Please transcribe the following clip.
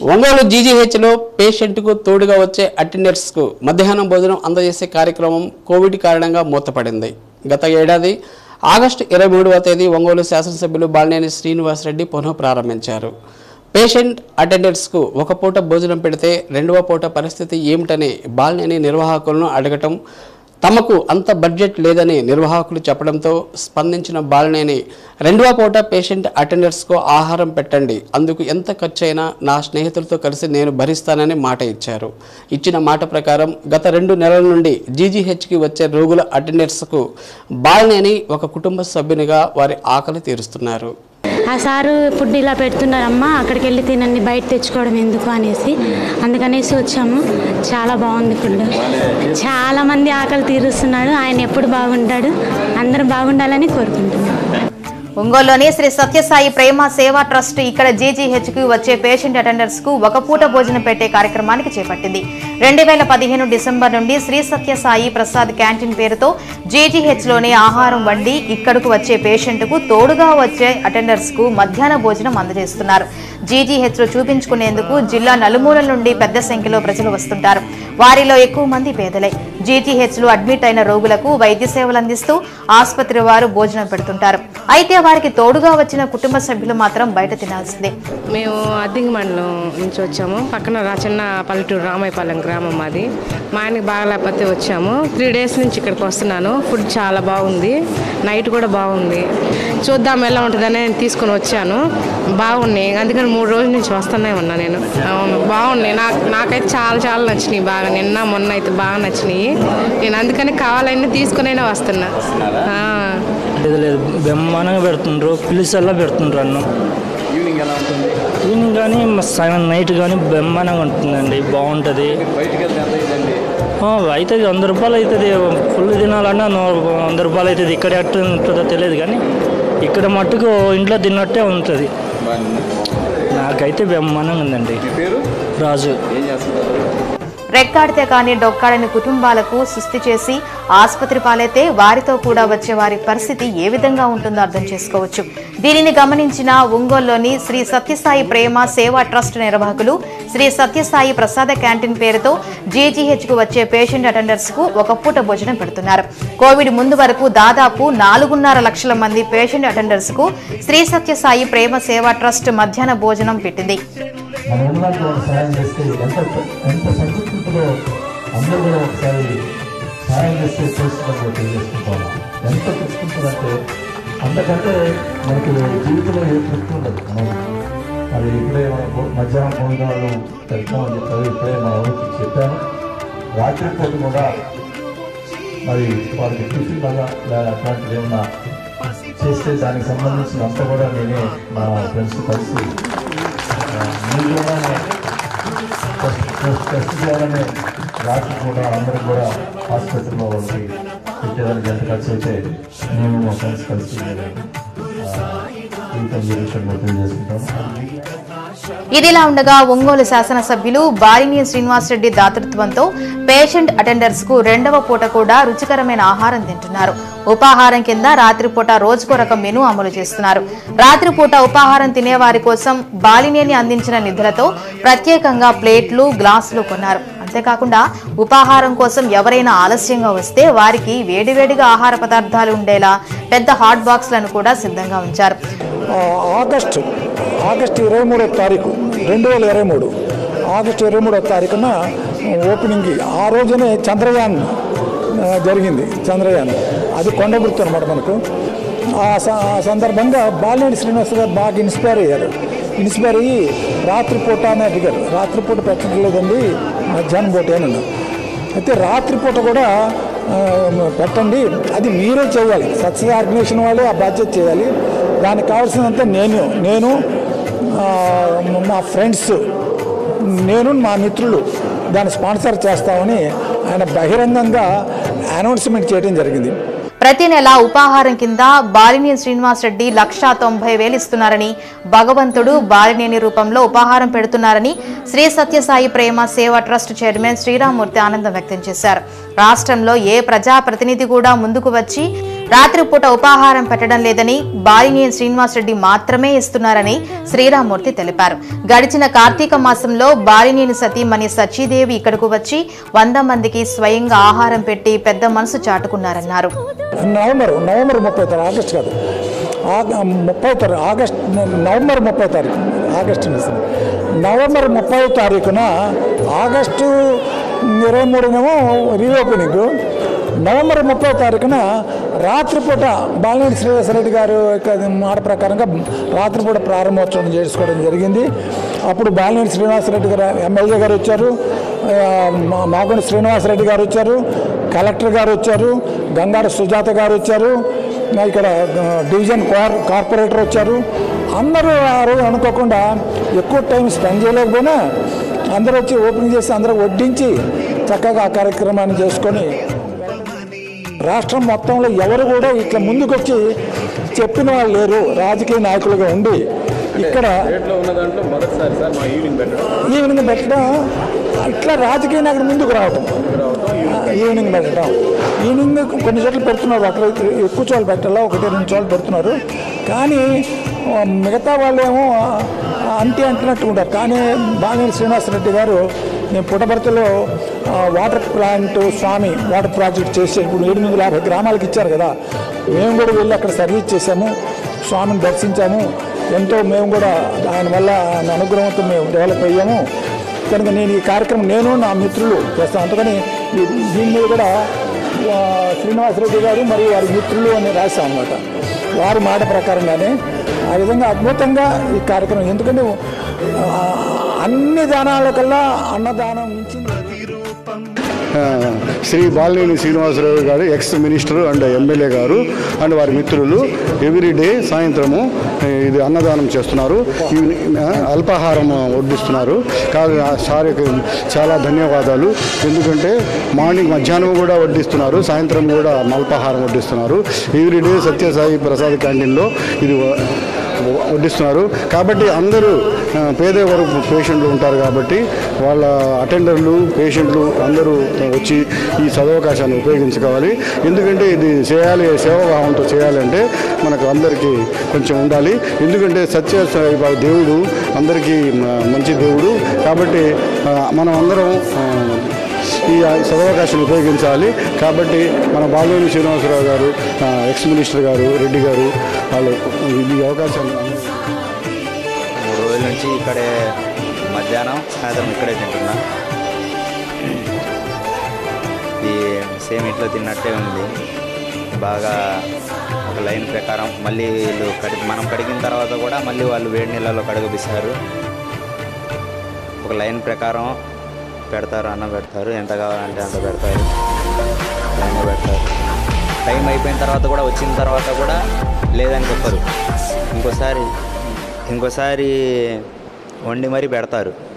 ఒంగోలు జీజీహెచ్లో పేషెంట్కు తోడుగా వచ్చే అటెండర్స్కు మధ్యాహ్నం భోజనం అందజేసే కార్యక్రమం కోవిడ్ కారణంగా మూతపడింది. గత ఏడాది ఆగస్టు 23వ తేదీ ఒంగోలు శాసనసభ్యులు బాలినేని శ్రీనివాసరెడ్డి పునః ప్రారంభించారు. పేషెంట్ అటెండర్స్కు ఒక పూట భోజనం పెడితే రెండవ పూట పరిస్థితి ఏమిటని బాలినేని నిర్వాహకులను అడగటం, తమకు అంత బడ్జెట్ లేదని నిర్వాహకులు చెప్పడంతో స్పందించిన బాలినేని రెండవ పూట పేషెంట్ అటెండర్స్కు ఆహారం పెట్టండి, అందుకు ఎంత ఖర్చైనా నా స్నేహితులతో కలిసి నేను భరిస్తానని మాట ఇచ్చారు. ఇచ్చిన మాట ప్రకారం గత 2 నెలల నుండి జీజీహెచ్కి వచ్చే రోగుల అటెండర్స్కు బాలినేని ఒక కుటుంబ సభ్యునిగా వారి ఆకలి తీరుస్తున్నారు. ఆ సారు ఫుడ్ ఇలా పెడుతున్నారమ్మా, అక్కడికి వెళ్ళి తినండి, బయట తెచ్చుకోవడం ఎందుకు అనేసి అందుకనేసి వచ్చాము. చాలా బాగుంది ఫుడ్, చాలామంది ఆకలి తీరుస్తున్నాడు. ఆయన ఎప్పుడు బాగుంటాడు, అందరూ బాగుండాలని కోరుకుంటున్నాను. ఒంగోలులోని శ్రీ సత్యసాయి ప్రేమ సేవా ట్రస్ట్ ఇక్కడ జీజీహెచ్కి వచ్చే పేషెంట్ అటెండర్స్ కు ఒక పూట భోజనం పెట్టే కార్యక్రమానికి చేపట్టింది. 2015 డిసెంబర్ నుండి శ్రీ సత్యసాయి ప్రసాద్ క్యాంటీన్ పేరుతో జీజీహెచ్ లోనే ఆహారం వండి ఇక్కడకు వచ్చే పేషెంట్ కు తోడుగా వచ్చే అటెండర్స్ కు మధ్యాహ్న భోజనం అందజేస్తున్నారు. జీజీహెచ్ లో చూపించుకునేందుకు జిల్లా నలుమూలల నుండి పెద్ద సంఖ్యలో ప్రజలు వస్తుంటారు. వారిలో ఎక్కువ మంది పేదలే. జీజీహెచ్ లో అడ్మిట్ అయిన రోగులకు వైద్య సేవలు అందిస్తూ ఆసుపత్రి వారు భోజనం పెడుతుంటారు. అయితే వారికి తోడుగా వచ్చిన కుటుంబ సభ్యులు మాత్రం బయట తినాల్సిందే. మేము అద్దింగి మండలం నుంచి వచ్చాము. పక్కన చిన్న పల్లెటూరు రామాయపాలెం గ్రామం మాది. మా ఆయనకి బాగలేకపోతే వచ్చాము. 3 డేస్ నుంచి ఇక్కడికి వస్తున్నాను. ఫుడ్ చాలా బాగుంది, నైట్ కూడా బాగుంది. చూద్దాం ఎలా ఉంటుందని నేను తీసుకొని వచ్చాను. బాగున్నాయి, అందుకని 3 రోజుల నుంచి వస్తూనే ఉన్నా నేను. అవును, బాగున్నాయి. నాకైతే చాలా నచ్చినాయి. బాగా నిన్న మొన్న అయితే బాగా నచ్చినాయి. నేను అందుకని కావాలని తీసుకునైనా వస్తున్నా. లేదు, బ్రహ్మాండంగా పెడుతుండ్రు, పిలిసల్లా పెడుతుండ్రు అన్నం. ఈవినింగ్ కానీ నైట్ కానీ బ్రహ్మాండంగా ఉంటుందండి, బాగుంటుంది. అవుతుంది, 100 రూపాయలు అవుతుంది. ఫుల్ తినాలన్నా 100 రూపాయలు అవుతుంది. ఇక్కడ ఎట్లా ఉంటుందో తెలియదు కానీ ఇక్కడ మట్టుకు ఇంట్లో తిన్నట్టే ఉంటుంది. నాకైతే బ్రహ్మాండంగా ఉందండి. రాజు. రెక్కాడితే కానీ డొక్కాడని కుటుంబాలకు సుస్థి చేసి ఆసుపత్రి పాలైతే వారితో కూడా వచ్చే వారి పరిస్థితి ఏ విధంగా ఉంటుందో అర్థం చేసుకోవచ్చు. దీనిని గమనించిన ఒంగోలులోని శ్రీ సత్యసాయి ప్రేమ సేవా ట్రస్ట్ నిర్వాహకులు శ్రీ సత్యసాయి ప్రసాద క్యాంటీన్ పేరుతో జీజీహెచ్ కు వచ్చే పేషెంట్ అటెండర్స్ కు ఒక పూట భోజనం పెడుతున్నారు. కోవిడ్ ముందు వరకు దాదాపు 4.5 లక్షల మంది పేషెంట్ అటెండర్స్ కు శ్రీ సత్యసాయి ప్రేమ సేవా ట్రస్ట్ మధ్యాహ్న భోజనం పెట్టింది. అందరూ కూడా ఒకసారి సాయం చేస్తే చేస్తున్నప్పుడు తెలియజేసుకుంటాము. ఎంత తీసుకుంటుందంటే అంతకంటే మనకి జీవితంలో ఏ తృప్తి ఉండదు. మనం మరి ఇప్పుడే మనం మధ్యాహ్నం భోజనాలు పెడతామని చెప్పారు. ఇప్పుడే మన ఊరికి చెప్పాను. రాత్రిపూట కూడా మరి వారికి టిఫిన్ లాగా అట్లాంటివి ఏమన్నా చేస్తే దానికి సంబంధించిన అంతా కూడా నేనే మా ఫ్రెండ్స్ కలిసి టెస్ట్ చేయాలనే రాత్రి కూడా అందరూ కూడా హాస్పిటల్లో వాళ్ళకి పెట్టేదానికి ఎంత ఖర్చు అయితే మేము మా ఫ్రెండ్స్ కలిసి ఇదిలా ఉండగా ఒంగోలు శాసనసభ్యులు బాలినేని శ్రీనివాసరెడ్డి దాతృత్వంతో పేషెంట్ అటెండర్స్ కు రెండవ పూట కూడా రుచికరమైన ఆహారం తింటున్నారు. ఉపాహారం కింద రాత్రిపూట రోజుకో రకం మెనూ అమలు చేస్తున్నారు. రాత్రిపూట ఉపాహారం తినేవారి కోసం బాలినేని అందించిన నిధులతో ప్రత్యేకంగా ప్లేట్లు, గ్లాసులు కొన్నారు. అంతేకాకుండా ఉపాహారం కోసం ఎవరైనా ఆలస్యంగా వస్తే వారికి వేడివేడిగా ఆహార పదార్థాలు ఉండేలా పెద్ద హాట్ బాక్స్లను కూడా సిద్ధంగా ఉంచారు. ఆగస్టు 23వ తారీఖు 2023 ఆగస్టు 23వ తారీఖున ఓపెనింగ్. ఆ రోజునే చంద్రయాన్ జరిగింది. చంద్రయాన్ అది కొండగుర్తు అనమాట మనకు. ఆ సందర్భంగా బాలినేని శ్రీనివాస గారు బాగా ఇన్స్పైర్ అయ్యారు. ఇన్స్పైర్ అయ్యి రాత్రిపూట అని అడిగారు. రాత్రిపూట పెట్టడం లేదండి, మధ్యాహ్నం పూట ఏనన్నా. అయితే రాత్రిపూట కూడా పెట్టండి, అది మీరే చేయాలి. సక్సెస్ ఆర్గనైజేషన్ వాళ్ళే ఆ బాధ్యత చేయాలి. దానికి కావాల్సినంత నేను మా ఫ్రెండ్స్, మా మిత్రులు దాన్ని స్పాన్సర్ చేస్తామని ఆయన బహిరంగంగా అనౌన్స్మెంట్ చేయడం జరిగింది. ప్రతి నెల ఉపాహారం కింద బాలినేని శ్రీనివాసరెడ్డి 1,90,000 ఇస్తున్నారని, భగవంతుడు బాలినేని రూపంలో ఉపాహారం పెడుతున్నారని శ్రీ సత్యసాయి ప్రేమ సేవా ట్రస్ట్ చైర్మన్ శ్రీరామూర్తి ఆనందం వ్యక్తం చేశారు. రాష్ట్రంలో ఏ ప్రజాప్రతినిధి కూడా ముందుకు వచ్చి రాత్రిపూట ఉపాహారం పెట్టడం లేదని, బాలినేని శ్రీనివాసరెడ్డి మాత్రమే ఇస్తున్నారని శ్రీరామూర్తి తెలిపారు. గడిచిన కార్తీక మాసంలో బాలినేని సతీమణి సచీదేవి ఇక్కడకు వచ్చి 100 మందికి స్వయంగా ఆహారం పెట్టి పెద్ద మనసు చాటుకున్నారన్నారు. నవంబర్ 30 ఆగస్టు కాదు 30 ఆగస్టు నవంబర్ 30 తారీఖు నవంబర్ 30 తారీఖున ఆగస్టు 23నేమో రీఓపెనింగ్, నవంబర్ 30 తారీఖున రాత్రిపూట బాలినేని శ్రీనివాసరెడ్డి గారు మాట ప్రకారంగా రాత్రిపూట ప్రారంభోత్సవం చేసుకోవడం జరిగింది. అప్పుడు బాలినేని శ్రీనివాసరెడ్డి గారు ఎమ్మెల్యే గారు వచ్చారు, మాగుంట శ్రీనివాసరెడ్డి గారు వచ్చారు, కలెక్టర్ గారు వచ్చారు, గంగారు సుజాత గారు వచ్చారు, ఇక్కడ డివిజన్ కార్పొరేటర్ వచ్చారు. అందరూ ఆ రోజు అనుకోకుండా ఎక్కువ టైం స్పెండ్ చేయలేకపోయినా అందరూ వచ్చి ఓపెనింగ్ చేసి అందరూ వడ్డించి చక్కగా ఆ కార్యక్రమాన్ని చేసుకొని, రాష్ట్రం మొత్తంలో ఎవరు కూడా ఇట్లా ముందుకొచ్చి చెప్పిన వాళ్ళు లేరు. రాజకీయ నాయకులుగా ఉండి ఇక్కడ ఈవినింగ్ పెట్టడం, ఇట్లా రాజకీయ నాయకులు ముందుకు రావటం, ఈవినింగ్ పెట్టడం, ఈవినింగ్ కొన్ని చోట్ల పెడుతున్నారు. అక్కడ ఎక్కువ చోట్ల పెట్టాలా, 1-2 చోట్ల పెడుతున్నారు. కానీ మిగతా వాళ్ళు ఏమో అంటున్నట్టు ఉంటారు. కానీ బాలినేని శ్రీనివాసరెడ్డి గారు నేను పుట్టపర్తిలో వాటర్ ప్లాంట్ స్వామి వాటర్ ప్రాజెక్ట్ చేసే ఇప్పుడు 750 గ్రామాలకు ఇచ్చారు కదా, మేము కూడా వెళ్ళి అక్కడ సర్వీస్ చేసాము, స్వామిని దర్శించాము. ఎంతో మేము కూడా ఆయన వల్ల ఆయన అనుగ్రహంతో మేము డెవలప్ అయ్యాము. కనుక నేను ఈ కార్యక్రమం నేను నా మిత్రులు చేస్తాను. అందుకని దీని మీద కూడా శ్రీనివాసరెడ్డి గారు మరియు వారి మిత్రులు అని రాశాం అన్నమాట. వారి మాట ప్రకారంగానే ఆ విధంగా అద్భుతంగా ఈ కార్యక్రమం, ఎందుకంటే అన్ని దానాల కల్లా అన్నదానం మించింది. శ్రీ బాలినేని శ్రీనివాసరావు గారు ఎక్స్ మినిస్టర్ అండ్ ఎమ్మెల్యే గారు అండ్ వారి మిత్రులు ఎవ్రీడే సాయంత్రము ఇది అన్నదానం చేస్తున్నారు, అల్పాహారం వడ్డిస్తున్నారు. సార్కి చాలా ధన్యవాదాలు. ఎందుకంటే మధ్యాహ్నం కూడా వడ్డిస్తున్నారు, సాయంత్రం కూడా అల్పాహారం వడ్డిస్తున్నారు. ఎవ్రీడే సత్యసాయి ప్రసాద్ క్యాంటీన్లో ఇది వడ్డిస్తున్నారు. కాబట్టి అందరూ పేదవర్గ పేషెంట్లు ఉంటారు కాబట్టి వాళ్ళ అటెండర్లు పేషెంట్లు అందరూ వచ్చి ఈ సదవకాశాన్ని ఉపయోగించుకోవాలి. ఎందుకంటే ఇది చేయాలి, సేవాభావంతో చేయాలంటే మనకు అందరికీ కొంచెం ఉండాలి. ఎందుకంటే సత్యసాయి దేవుడు అందరికీ మంచి దేవుడు కాబట్టి మనం అందరం ఈ సదవకాశాన్ని ఉపయోగించాలి. కాబట్టి మన బాలినేని శ్రీనివాసరావు గారు, ఎక్స్ మినిస్టర్ గారు, రెడ్డి గారు వాళ్ళు ఈ అవకాశాన్ని 3 రోజుల నుంచి ఇక్కడే మధ్యాహ్నం సాయంత్రం ఇక్కడే తింటున్నా. ఈ సేమ్ ఇంట్లో తిన్నట్టే ఉంది. బాగా ఒక లైన్ ప్రకారం మళ్ళీ వీళ్ళు మనం కడిగిన తర్వాత కూడా మళ్ళీ వాళ్ళు వేడి నీళ్ళలో కడగబిస్తారు. ఒక లైన్ ప్రకారం పెడతారు, అన్నం పెడతారు, ఎంత కావాలంటే అంత పెడతారు, లైన్లో పెడతారు. టైం అయిపోయిన తర్వాత కూడా వచ్చిన తర్వాత కూడా లేదని చెప్పరు, ఇంకోసారి వండి మరీ పెడతారు.